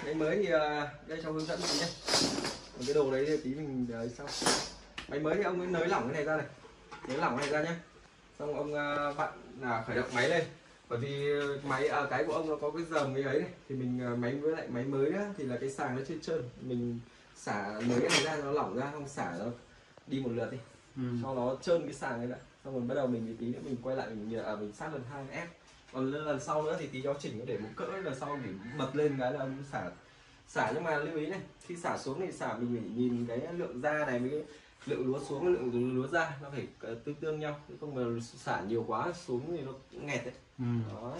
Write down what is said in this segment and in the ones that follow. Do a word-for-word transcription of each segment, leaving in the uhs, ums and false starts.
Máy mới thì uh, đây cháu hướng dẫn mình nhé. Còn cái đồ đấy thì tí mình đấy sau. Máy mới thì ông ấy nới lỏng cái này ra này, nới lỏng cái này ra nhé. Xong ông uh, vặn là khởi động máy lên. Bởi vì máy à, cái của ông nó có cái dầm cái ấy này thì mình uh, máy với lại máy mới á, thì là cái sàng nó trơn trơn, mình xả nới cái này ra nó lỏng ra, không xả nó đi một lượt đi, ừ. Cho nó trơn cái sàng này lại, xong rồi bắt đầu mình tí nữa mình quay lại mình à, mình sát lần hai ép. Còn lần sau nữa thì tí cháu chỉnh nó để một cỡ là sau để bật lên cái là ông xả xả nhưng mà lưu ý này, khi xả xuống thì xả mình phải nhìn cái lượng da này với cái lượng lúa xuống với lượng lúa ra nó phải tương tương nhau, chứ không mà xả nhiều quá xuống thì nó nghẹt đấy, ừ. Đó.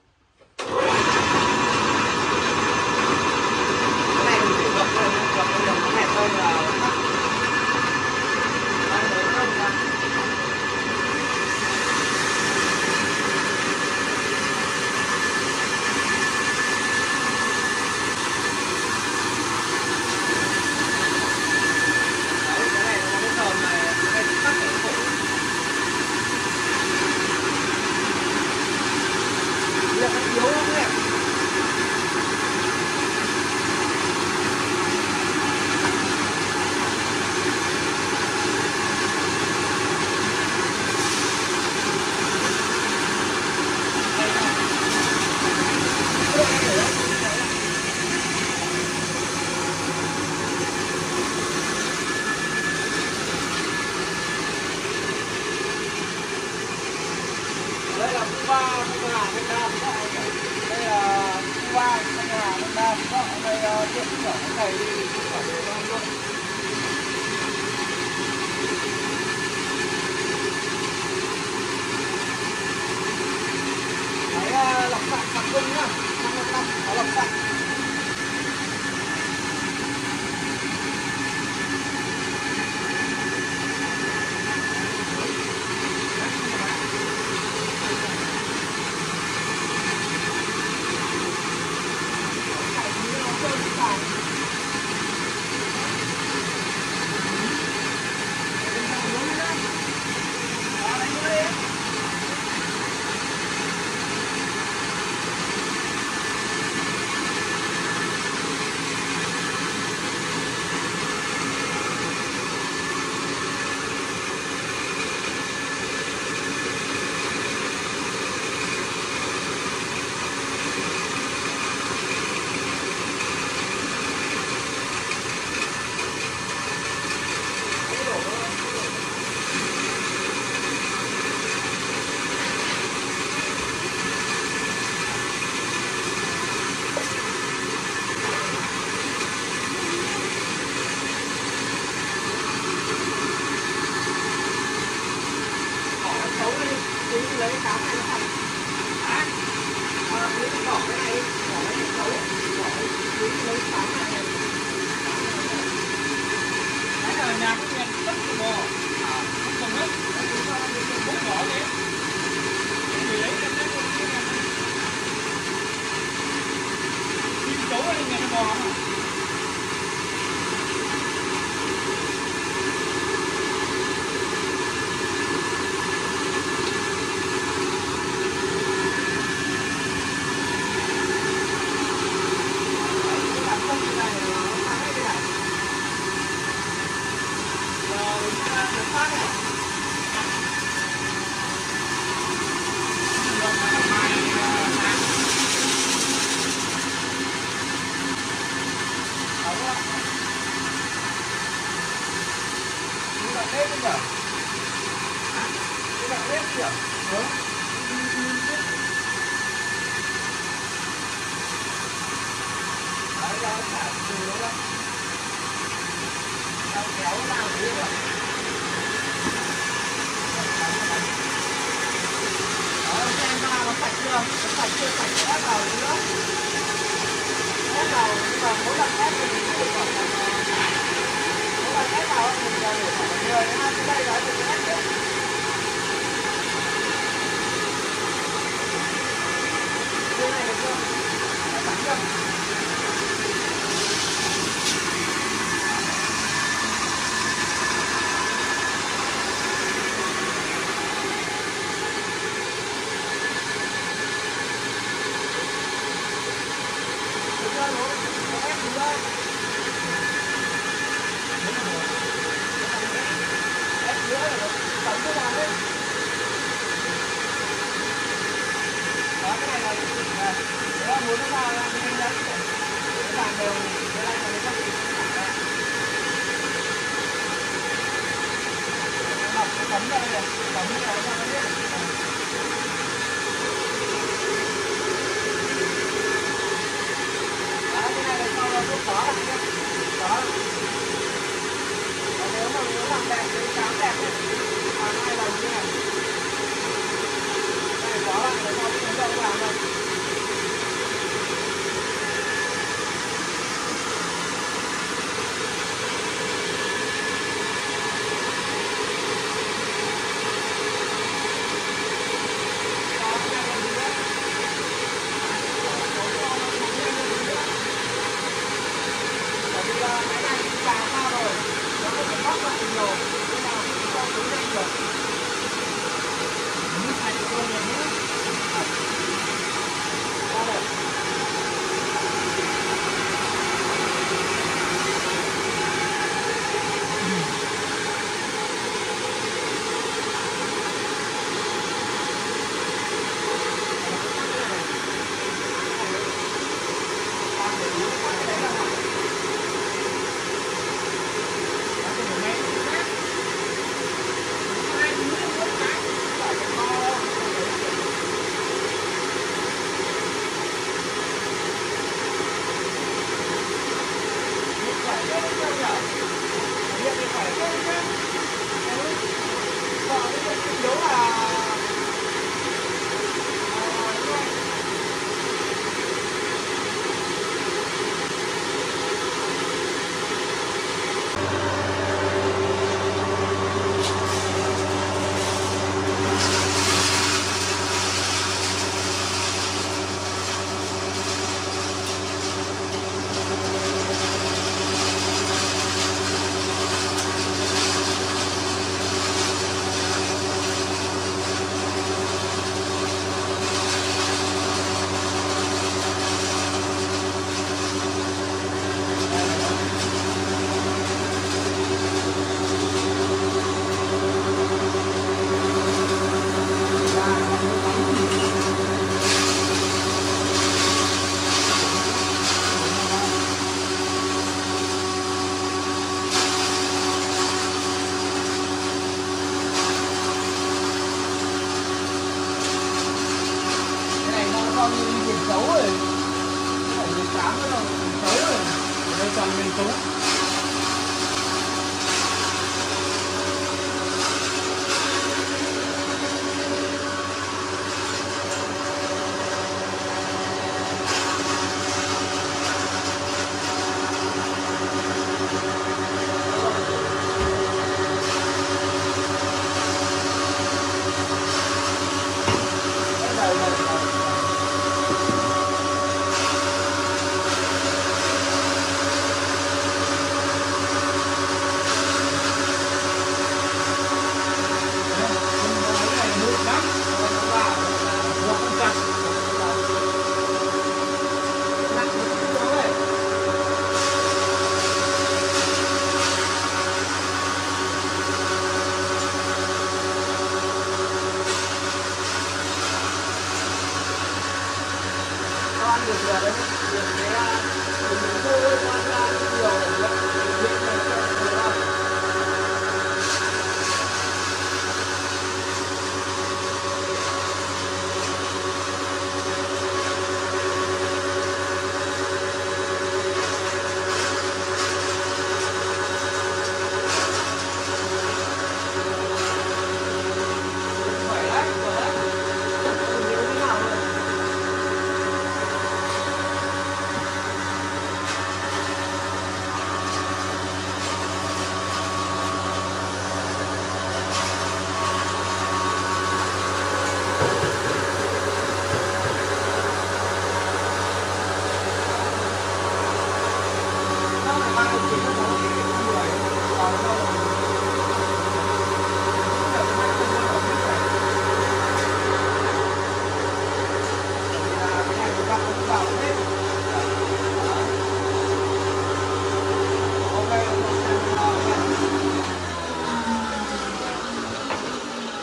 Cái này mình phải gập lên, gập lên đừng có nghẹt hơn là tắt. Đang mới không ra. Đây là khu ba Thanh Hà Thanh Nam, đây là khu ba Thanh Hà Thanh Nam, đây tiệm nhỏ cái này đi khỏi đường Nam luôn. Máy lọc sạch sạc cung nhá, năm mươi năm có lọc sạch. Lấy cái cám này nó thành à, à, lấy cái bỏ cái này đi, bỏ cái này xấu, bỏ cái lấy cái cám này. Cái là nhà cái nhà đất của bò, à, không còn hết, cái chúng ta đi cái bún bỏ đấy, thì lấy cái cái cái này, chim chấu ở đây nhà nó bò mà. muốn nó vào là mình đánh đấy. Nó làm đều cái này là nó bị thẳng ra. Nó nó bấm ra đây này, bấm như nào nó ra nó biết. Đó, cái này là sau đó nó xóa lại nhá. Đó. Còn nếu mà muốn làm đẹp thì cám đẹp này, làm hai lần như này. Đây xóa lại để cho cái nó không làm đâu.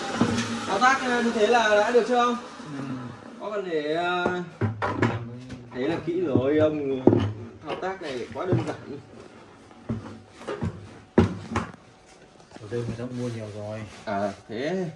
Thao tác như thế là đã được chưa không? Ừ. Có cần để Thế là kỹ rồi ông, thao tác này quá đơn giản. Ở đây người ta mua nhiều rồi. À thế.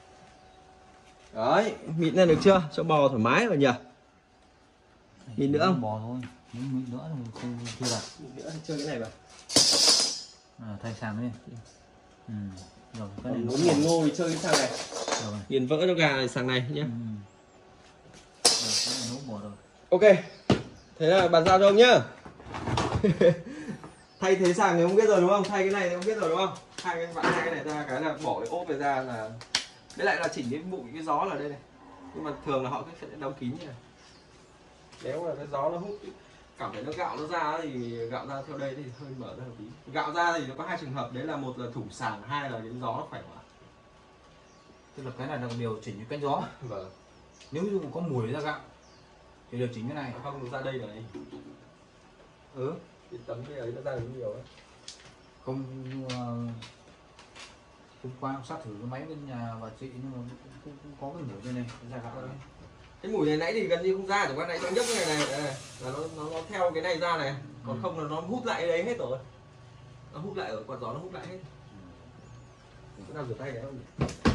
Đấy, mịn ra được chưa? Cho bò thoải mái rồi nhỉ? Mịn nữa không? Bò thôi, nếu mịn nữa thì không chưa đặt. Mịn nữa chơi cái này vào. À, thay sàn đi. Ừ. Rồi, cái này Nó nghiền ngô thì chơi cái sàng này. rồi. Nghiền vỡ cho gà sàng này nhé. Ừ. Rồi, cái này nấu bò rồi. Ok. Thế là bàn giao cho ông nhá. Thay thế sàng thì không biết rồi đúng không? Thay cái này thì không biết rồi đúng không? Hai cái bạn hai cái này ra cái là bỏ cái ốp này ra là với lại là chỉnh cái bụi cái gió là đây này. Nhưng mà thường là họ sẽ đóng kín như này. Nếu là cái gió nó hút cảm thấy nó gạo nó ra thì gạo ra theo đây thì hơi mở ra một tí. Gạo ra thì nó có hai trường hợp, đấy là một là thủng sàng, hai là cái gió nó khỏe quá. Tức là cái này là điều chỉnh cái cánh gió. Vâng. Nếu như có mùi ra gạo thì điều chỉnh cái này. Không ra đây này. Ừ. Cái tấm cái ấy nó ra được nhiều đấy. Không uh, hôm qua sát thử cái máy bên nhà bà chị nhưng mà cũng, cũng có cái mùi bên này ra gạo đấy. Cái mùi này nãy thì gần như không ra, chỉ qua nãy nó nhấp cái này này, này là nó, nó nó theo cái này ra này, còn Ừ. không là nó hút lại cái đấy hết rồi, nó hút lại ở quạt gió nó hút lại hết. Ừ. Cái nào rửa tay đấy không?